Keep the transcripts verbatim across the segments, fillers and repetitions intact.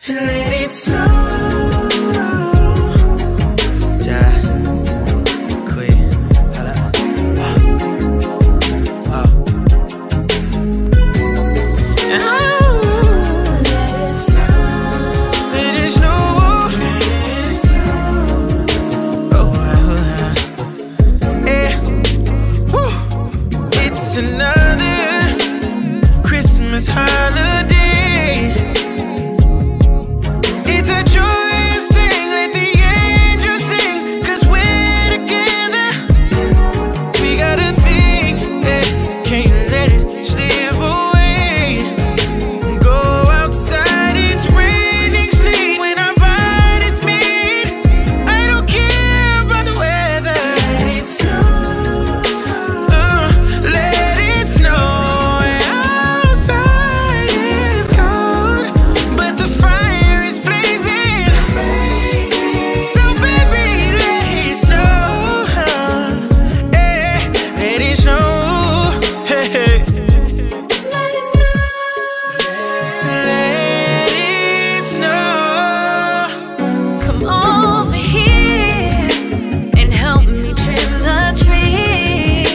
Let it snow. Ja, quit. Hala. Wow. Let it snow. Oh, wow. Yeah. Woo. It's another Christmas holiday. It's a joyous thing, let the angels sing, 'cause we're together. We got a thing, yeah, can't let it slip away. Go outside, it's raining, sleet when our bodies meet. I don't care about the weather. Let it snow. Uh, let it snow. Outside is cold, but the fire is blazing. So baby, let it snow. Hey, let it snow. Hey, hey. Let it snow. Let it snow. Come over here and help me trim the tree.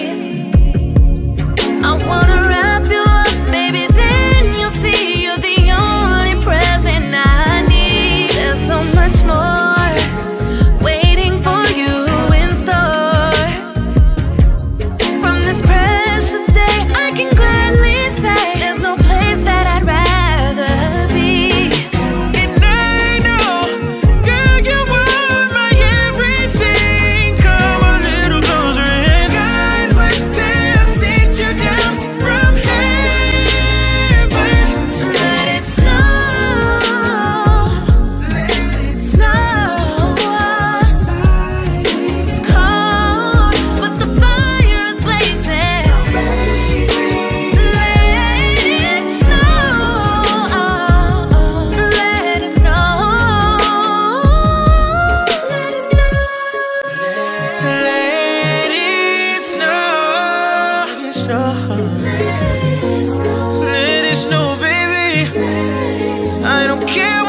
I wanna wrap you up, baby, then you'll see you're the only present I need. There's so much more waiting for you in store. From this precious day, I can gladly say there's no place that I'd rather be. And I know, girl, you are my everything. Come a little closer and God must have sent you down from heaven. Let it snow. Let it snow. It's cold, but the fire is blazing. Let it snow. Let it snow. Let it snow. Let it snow. Let it snow. Let it snow, baby. I don't care